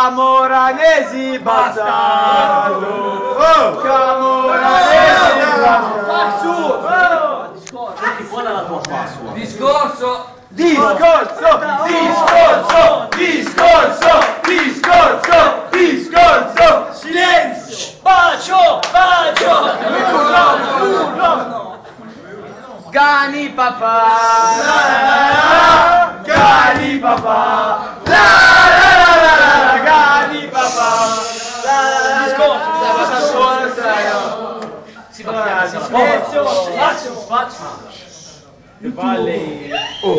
Camoranesi bastardo! Oh! Camoranesi bastardo! Qual è la tua password? Discorso! Discorso! Discorso! Discorso! Discorso! Discorso! Silenzio! Bacio! Bacio! Gani papà! Gani papà! Gani papà! Discorso! Si va silenzio! Faccio! Le palle!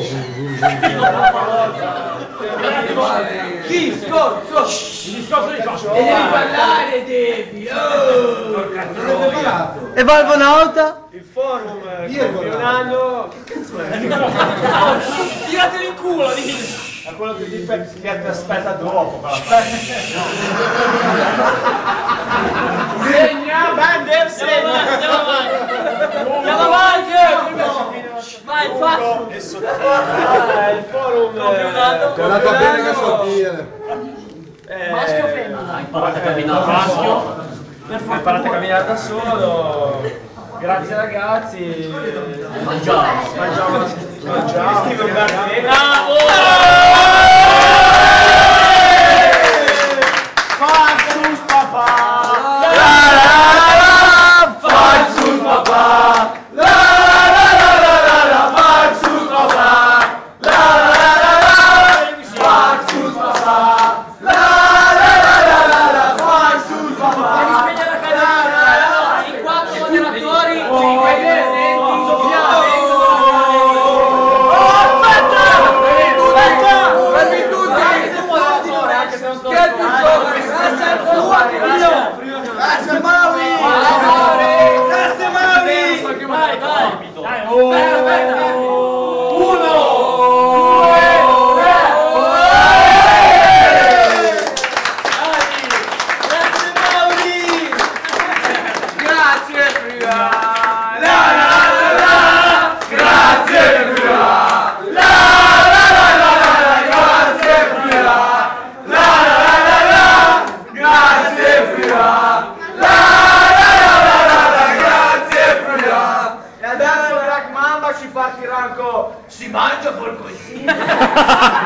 Discorso! E devi parlare, devi! E Valvonauta? Il forum compie un anno. Che cazzo è? Tiratelo in culo! È quello che ti aspetta dopo. Segna, Bender, segna. Andiamo avanti! Vai, faccio! Il forum Ti è andato bene che sottile. Maschio o femmina? Imparate a camminare maschio. Imparate a camminare da solo. Grazie ragazzi. Mangiamo! Steven Bernini. Bravo! Faccius papà. Faccius papà. Faccius papà. Faccius papà. Faccius papà. Devi spegnere la canale! I 4 moderatori! Si mangia col coglione!